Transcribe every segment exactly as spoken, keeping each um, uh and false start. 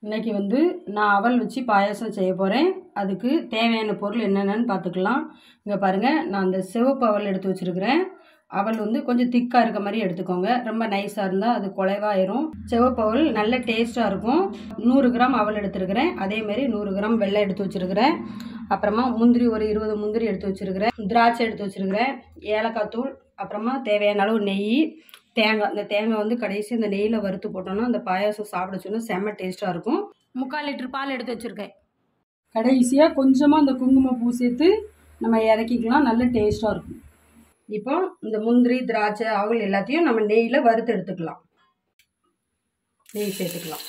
இன்னைக்கு வந்து நான் அவல் வச்சு பாயாசம் செய்ய போகிறேன். அதுக்கு தேவையான பொருள் என்னென்னு பார்த்துக்கலாம். இங்கே பாருங்கள், நான் அந்த சிவப்பு அவல் எடுத்து வச்சுருக்கிறேன். அவல் வந்து கொஞ்சம் திக்காக இருக்க மாதிரி எடுத்துக்கோங்க. ரொம்ப நைஸாக இருந்தால் அது குலைவாயிரும். சிவப்பு அவல் நல்ல டேஸ்ட்டாக இருக்கும். நூறு கிராம் அவல் எடுத்துருக்கிறேன். அதேமாரி நூறு கிராம் வெள்ளை எடுத்து வச்சுருக்கிறேன். அப்புறமா முந்திரி ஒரு இருபது முந்திரி எடுத்து வச்சுருக்கிறேன். திராட்சை எடுத்து வச்சுருக்கிறேன். ஏலக்காய் தூள், அப்புறமா தேவையான அளவு நெய், தேங்காய். இந்த தேங்காய் வந்து கடைசி இந்த நெய்யில் வறுத்து போட்டோன்னா அந்த பாயாசம் சாப்பிட சொன்னா செம்ம டேஸ்ட்டாக இருக்கும். முக்கால் லிட்டர் பால் எடுத்து வச்சுருக்கேன். கடைசியாக கொஞ்சமாக அந்த குங்குமப்பூ சேர்த்து நம்ம இறக்கிக்கலாம். நல்ல டேஸ்ட்டாக இருக்கும். இப்போ இந்த முந்திரி, திராட்சை, அவல் எல்லாத்தையும் நம்ம நெய்யில் வறுத்து எடுத்துக்கலாம். நெய் சேர்த்துக்கலாம்.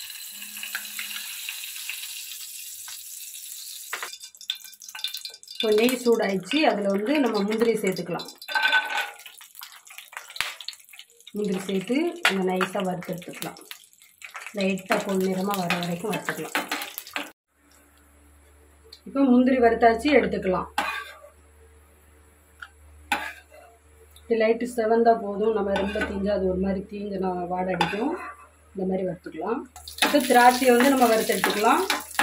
இப்போ நெய் சூடாயிடுச்சு. அதில் வந்து நம்ம முந்திரி சேர்த்துக்கலாம். முந்திரி சேர்த்து நம்ம நைஸாக வறுத்து எடுத்துக்கலாம். லைட்டாக பொன்னிறமாக வர வரைக்கும் வறுத்துக்கலாம். இப்போ முந்திரி வறுத்தாச்சு, எடுத்துக்கலாம். இது லைட்டு செவந்தா போதும். நம்ம ரொம்ப தீஞ்சா அது ஒரு மாதிரி தீஞ்ச நான் வாடை அடிக்கும். இந்த மாதிரி வறுத்துக்கலாம். இப்போ திராட்சையை வந்து நம்ம வறுத்து எடுத்துக்கலாம்.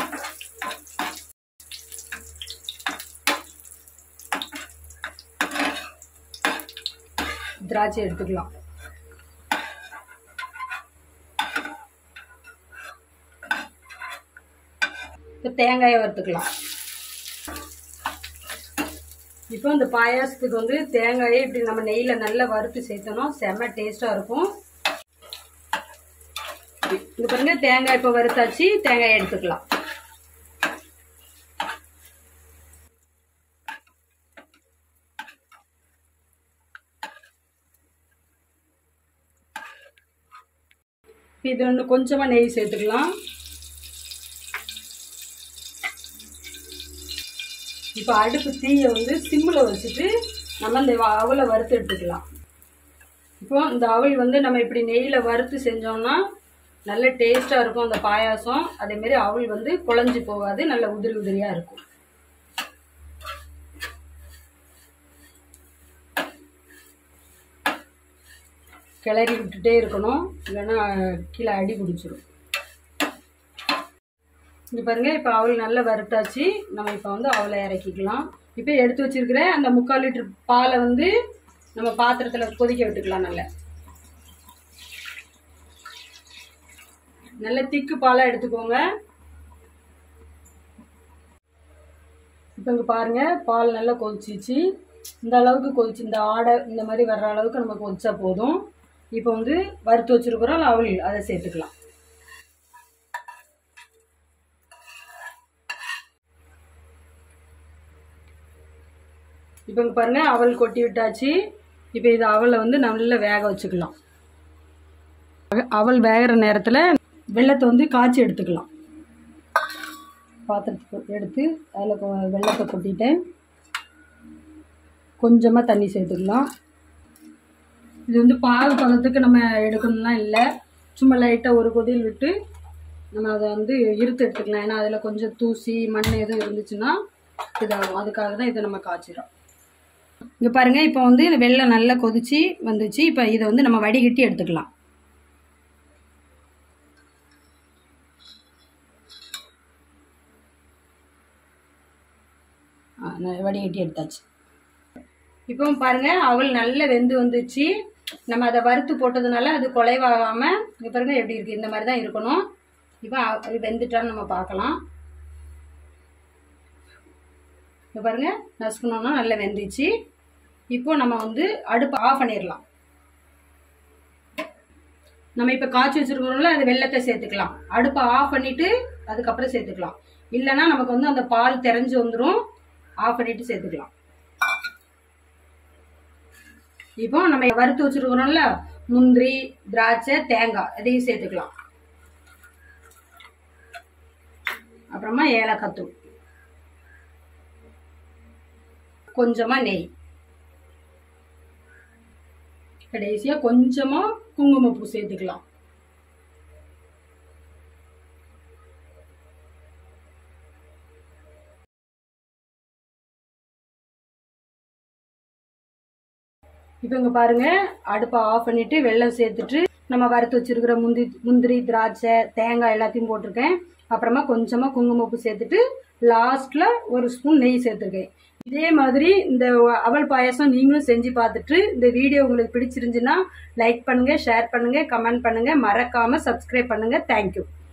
திராட்சை எடுத்துக்கலாம். இப்போ தேங்காயை வறுத்துக்கலாம். இப்போ இந்த பாயாசத்துக்கு வந்து தேங்காயை இப்படி நம்ம நெய்யில் நல்லா வறுத்து சேர்த்தோம்னா செம்ம டேஸ்ட்டாக இருக்கும். இது பாருங்க, தேங்காய் இப்போ வறுத்தாச்சு. தேங்காயை எடுத்துக்கலாம். இது வந்து கொஞ்சமாக நெய் சேர்த்துக்கலாம். இப்போ அடுப்பு தீயை வந்து சிம்மில் வச்சுட்டு நம்ம இந்த அவலை வறுத்து எடுத்துக்கலாம். இப்போ இந்த அவல் வந்து நம்ம இப்படி நெய்யில் வறுத்து செஞ்சோம்னா நல்ல டேஸ்ட்டாக இருக்கும் அந்த பாயாசம். அதேமாரி அவல் வந்து குழஞ்சி போகாது, நல்ல உதிரி உதிரியாக இருக்கும். கிளறி விட்டுட்டே இருக்கணும், இல்லைன்னா கீழே அடி பிடிச்சிரும். இங்கே பாருங்கள், இப்போ அவல் நல்லா வறுத்தாச்சு. நம்ம இப்போ வந்து அவலை இறக்கிக்கலாம். இப்போ எடுத்து வச்சிருக்கிற அந்த முக்கால் லிட்டர் பாலை வந்து நம்ம பாத்திரத்தில் கொதிக்க விட்டுக்கலாம். நல்ல நல்ல திக்கு பாலாக எடுத்துக்கோங்க. இப்போ இங்கே பாருங்கள், பால் நல்லா கொதிச்சிச்சு. இந்த அளவுக்கு கொதிச்சு, இந்த ஆடை இந்த மாதிரி வர்ற அளவுக்கு நம்ம கொதிச்சா போதும். இப்போ வந்து வறுத்து வச்சிருக்கிறோம் அவல், அதை சேர்த்துக்கலாம். இப்போ இங்கே பாருங்கள், அவல் கொட்டி விட்டாச்சு. இப்போ இது அவலை வந்து நல்லா வேக வச்சுக்கலாம். அவல் வேகிற நேரத்தில் வெள்ளத்தை வந்து காய்ச்சி எடுத்துக்கலாம். பாத்திரத்துக்கு எடுத்து அதில் வெள்ளத்தை கொட்டிட்டேன். கொஞ்சமாக தண்ணி சேர்த்துக்கலாம். இது வந்து பால் பதத்துக்கு நம்ம எடுக்கணும்லாம் இல்லை, சும்மா லைட்டாக ஒரு கொதியில் விட்டு நம்ம அதை வந்து இருத்து எடுத்துக்கலாம். ஏன்னா அதில் கொஞ்சம் தூசி மண் எதுவும் இருந்துச்சுன்னா இதாகும். அதுக்காக தான் இதை நம்ம காய்ச்சிடும். இங்கே பாருங்கள், இப்போ வந்து வெள்ளம் நல்லா கொதிச்சு வந்துச்சு. இப்போ இதை வந்து நம்ம வடிகட்டி எடுத்துக்கலாம். வடிகட்டி எடுத்தாச்சு. இப்போ பாருங்கள், அவல் நல்லா வெந்து வந்துச்சு. நம்ம அதை வறுத்து போட்டதுனால அது குலைவாகாமல் இங்கே பாருங்கள் எப்படி இருக்குது. இந்த மாதிரி தான் இருக்கணும். இப்போ அது வெந்துட்டான்னு நம்ம பார்க்கலாம். இப்போ பாருங்கள், நசுக்கணுன்னா நல்லா வெந்துச்சு. இப்போ நம்ம வந்து அடுப்பு ஆஃப் பண்ணிடலாம். நம்ம இப்போ காய்ச்சி வச்சுருக்கிறோம்ல, அது வெள்ளத்தை சேர்த்துக்கலாம். அடுப்பை ஆஃப் பண்ணிவிட்டு அதுக்கப்புறம் சேர்த்துக்கலாம். இல்லைன்னா நமக்கு வந்து அந்த பால் திறஞ்சு வந்துடும். ஆஃப் பண்ணிவிட்டு சேர்த்துக்கலாம். இப்போ நம்ம வறுத்து வச்சுருக்கிறோம்ல முந்திரி, திராட்சை, தேங்காய், அதையும் சேர்த்துக்கலாம். அப்புறமா ஏலக்காய் தூள், கொஞ்சமாக நெய், கடைசியாக கொஞ்சமாக குங்குமப்பூ சேர்த்துக்கலாம். இப்போ இங்கே பாருங்கள், அடுப்பை ஆஃப் பண்ணிவிட்டு வெல்லம் சேர்த்துட்டு நம்ம வறுத்து வச்சிருக்கிற முந்திரி முந்திரி திராட்சை தேங்காய் எல்லாத்தையும் போட்டிருக்கேன். அப்புறமா கொஞ்சமாக குங்குமப்பூ சேர்த்துட்டு லாஸ்ட்டில் ஒரு ஸ்பூன் நெய் சேர்த்துருக்கேன். இதே மாதிரி இந்த அவல் பாயாசம் நீங்களும் செஞ்சு பார்த்துட்டு இந்த வீடியோ உங்களுக்கு பிடிச்சிருந்துச்சுன்னா லைக் பண்ணுங்கள், ஷேர் பண்ணுங்கள், கமெண்ட் பண்ணுங்கள், மறக்காமல் சப்ஸ்கிரைப் பண்ணுங்கள். தேங்க்யூ.